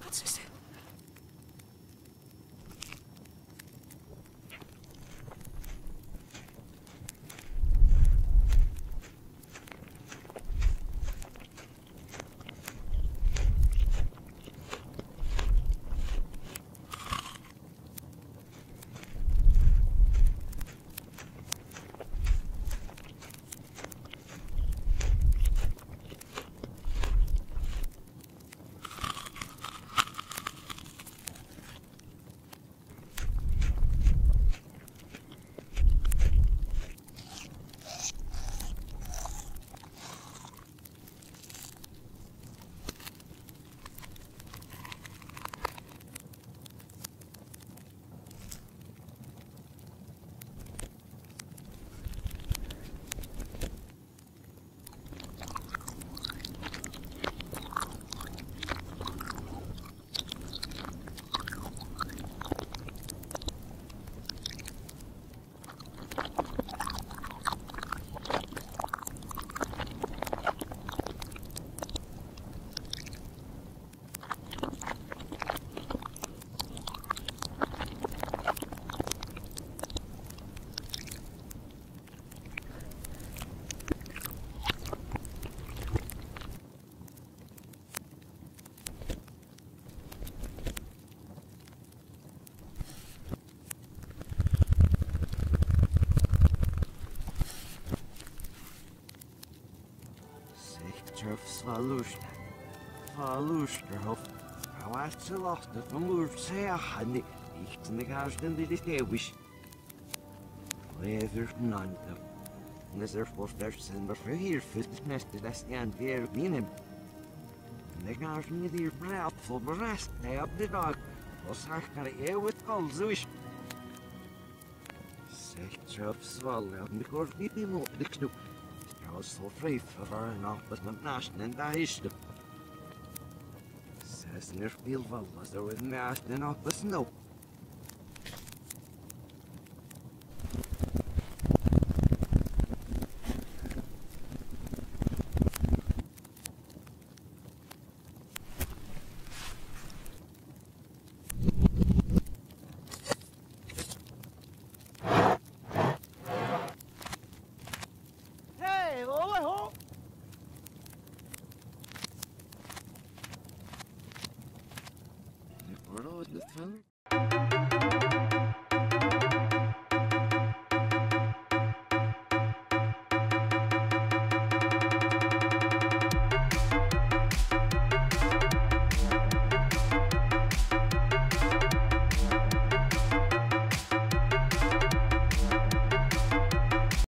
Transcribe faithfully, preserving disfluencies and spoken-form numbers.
процессе. Svalushna, Svalushna, how I still lost it from Lucia, honey. Ich in the garden did it there wish. There's none of them. And there's therefore there's in the here, fifty nested as the end there in him. And the garden is here proud for the rest, they up the dog. Was I got a air with calls, wish. Sech of swallow, because we be more the snoop. I was so free for an office of Nash and I ished him. Says near field was there with Nash and off the snow. What was this film?